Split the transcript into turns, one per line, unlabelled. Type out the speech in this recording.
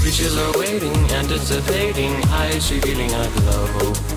Wishes are waiting, anticipating, eyes revealing a glow.